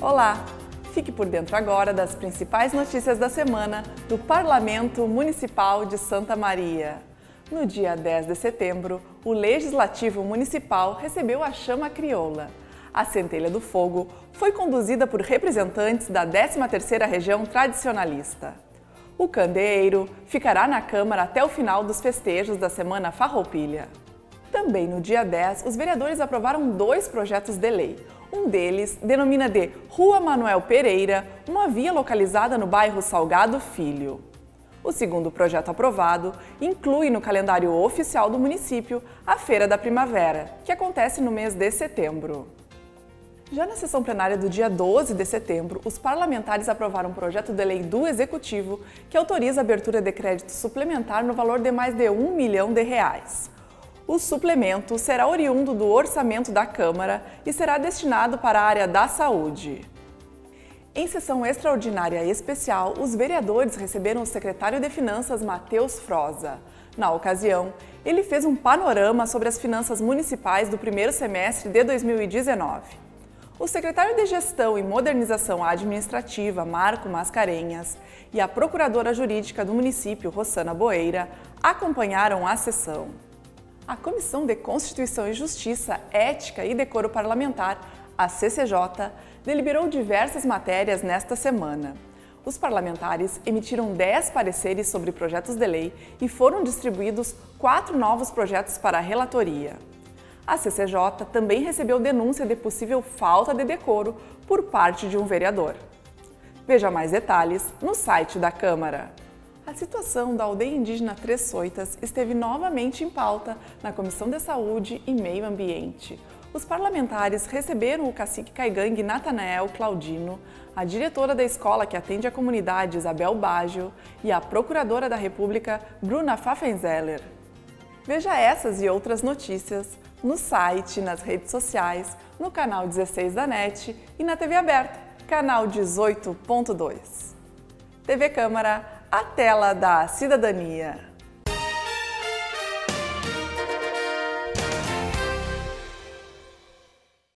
Olá! Fique por dentro agora das principais notícias da semana do Parlamento Municipal de Santa Maria. No dia 10 de setembro, o Legislativo Municipal recebeu a chama crioula. A Centelha do Fogo foi conduzida por representantes da 13ª Região Tradicionalista. O candeeiro ficará na Câmara até o final dos festejos da Semana Farroupilha. Também no dia 10, os vereadores aprovaram 2 projetos de lei. Um deles denomina de Rua Manuel Pereira, uma via localizada no bairro Salgado Filho. O segundo projeto aprovado inclui no calendário oficial do município a Feira da Primavera, que acontece no mês de setembro. Já na sessão plenária do dia 12 de setembro, os parlamentares aprovaram um projeto de lei do Executivo que autoriza a abertura de crédito suplementar no valor de mais de R$1 milhão. O suplemento será oriundo do orçamento da Câmara e será destinado para a área da saúde. Em sessão extraordinária e especial, os vereadores receberam o secretário de Finanças, Matheus Froza. Na ocasião, ele fez um panorama sobre as finanças municipais do primeiro semestre de 2019. O secretário de Gestão e Modernização Administrativa, Marco Mascarenhas, e a procuradora jurídica do município, Rossana Boeira, acompanharam a sessão. A Comissão de Constituição e Justiça, Ética e Decoro Parlamentar, a CCJ, deliberou diversas matérias nesta semana. Os parlamentares emitiram 10 pareceres sobre projetos de lei e foram distribuídos 4 novos projetos para a relatoria. A CCJ também recebeu denúncia de possível falta de decoro por parte de um vereador. Veja mais detalhes no site da Câmara. A situação da aldeia indígena Três Soitas esteve novamente em pauta na Comissão de Saúde e Meio Ambiente. Os parlamentares receberam o cacique caigangue Natanael Claudino, a diretora da escola que atende a comunidade Isabel Baggio e a procuradora da República Bruna Pfaffenzeller. Veja essas e outras notícias no site, nas redes sociais, no canal 16 da NET e na TV aberta, canal 18.2. TV Câmara, a tela da cidadania.